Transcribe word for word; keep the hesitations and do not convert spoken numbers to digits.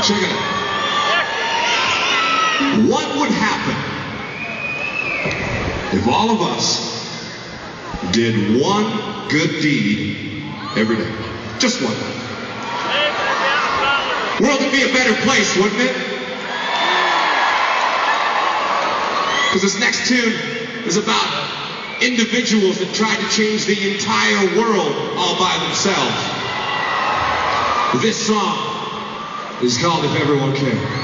Check it out. What would happen if all of us did one good deed every day? Just one. The world would be a better place, wouldn't it? Because this next tune is about individuals that tried to change the entire world all by themselves. This song is called If Everyone Cared.